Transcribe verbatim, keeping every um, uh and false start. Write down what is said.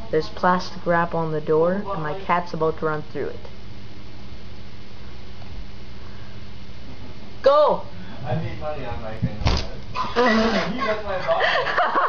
There's plastic wrap on the door, and my cat's about to run through it. Go! I made money on my thing. You got my box.